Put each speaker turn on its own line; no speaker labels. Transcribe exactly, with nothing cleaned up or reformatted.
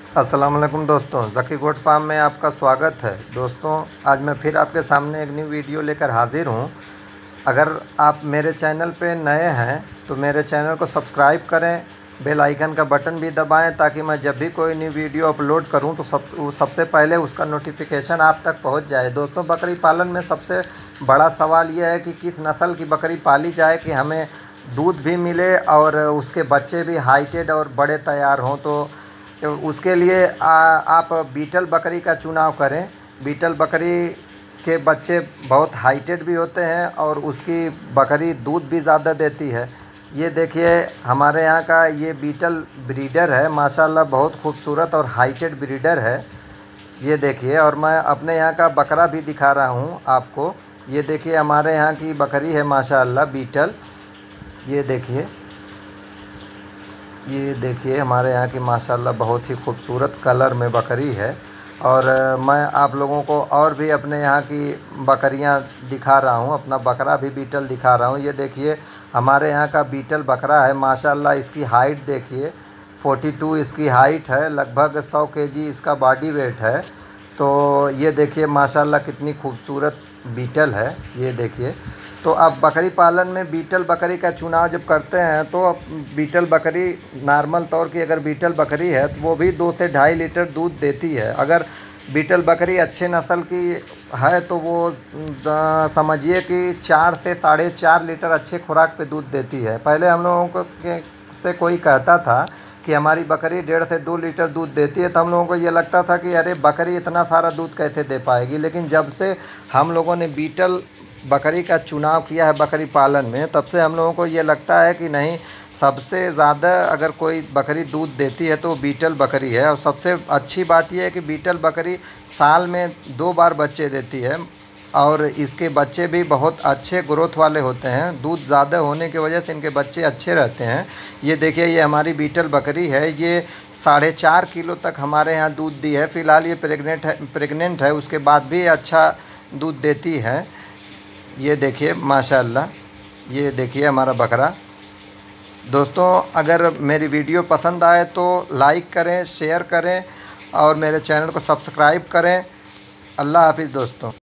अस्सलाम वालेकुम दोस्तों, ज़की गोट फार्म में आपका स्वागत है। दोस्तों, आज मैं फिर आपके सामने एक न्यू वीडियो लेकर हाज़िर हूँ। अगर आप मेरे चैनल पे नए हैं तो मेरे चैनल को सब्सक्राइब करें, बेल आइकन का बटन भी दबाएं ताकि मैं जब भी कोई न्यू वीडियो अपलोड करूं तो सब सबसे पहले उसका नोटिफिकेशन आप तक पहुंच जाए। दोस्तों, बकरी पालन में सबसे बड़ा सवाल यह है कि किस नस्ल की बकरी पाली जाए कि हमें दूध भी मिले और उसके बच्चे भी हाइटेड और बड़े तैयार हों। तो तो उसके लिए आ, आप बीटल बकरी का चुनाव करें। बीटल बकरी के बच्चे बहुत हाइटेड भी होते हैं और उसकी बकरी दूध भी ज़्यादा देती है। ये देखिए, हमारे यहाँ का ये बीटल ब्रीडर है, माशाल्लाह बहुत खूबसूरत और हाइटेड ब्रीडर है। ये देखिए, और मैं अपने यहाँ का बकरा भी दिखा रहा हूँ आपको। ये देखिए, हमारे यहाँ की बकरी है माशाल्लाह बीटल। ये देखिए ये देखिए हमारे यहाँ की माशाल्लाह बहुत ही खूबसूरत कलर में बकरी है। और मैं आप लोगों को और भी अपने यहाँ की बकरियाँ दिखा रहा हूँ, अपना बकरा भी बीटल दिखा रहा हूँ। ये देखिए, हमारे यहाँ का बीटल बकरा है माशाल्लाह। इसकी हाइट देखिए, बयालीस इसकी हाइट है, लगभग सौ केजी इसका बॉडी वेट है। तो ये देखिए माशाल्लाह कितनी खूबसूरत बीटल है। ये देखिए, तो आप बकरी पालन में बीटल बकरी का चुनाव जब करते हैं तो बीटल बकरी नॉर्मल तौर की अगर बीटल बकरी है तो वो भी दो से ढाई लीटर दूध देती है। अगर बीटल बकरी अच्छे नस्ल की है तो वो समझिए कि चार से साढ़े चार लीटर अच्छे खुराक पे दूध देती है। पहले हम लोगों को के से कोई कहता था कि हमारी बकरी डेढ़ से दो लीटर दूध देती है तो हम लोगों को ये लगता था कि अरे बकरी इतना सारा दूध कैसे दे पाएगी। लेकिन जब से हम लोगों ने बीटल बकरी का चुनाव किया है बकरी पालन में, तब से हम लोगों को ये लगता है कि नहीं, सबसे ज़्यादा अगर कोई बकरी दूध देती है तो बीटल बकरी है। और सबसे अच्छी बात यह है कि बीटल बकरी साल में दो बार बच्चे देती है और इसके बच्चे भी बहुत अच्छे ग्रोथ वाले होते हैं। दूध ज़्यादा होने की वजह से इनके बच्चे अच्छे रहते हैं। ये देखिए, ये हमारी बीटल बकरी है, ये साढ़े चार किलो तक हमारे यहाँ दूध दी है। फ़िलहाल ये प्रेग्नेंट है प्रेग्नेंट है उसके बाद भी अच्छा दूध देती है। ये देखिए माशाल्लाह, ये देखिए हमारा बकरा। दोस्तों, अगर मेरी वीडियो पसंद आए तो लाइक करें, शेयर करें और मेरे चैनल को सब्सक्राइब करें। अल्लाह हाफिज़ दोस्तों।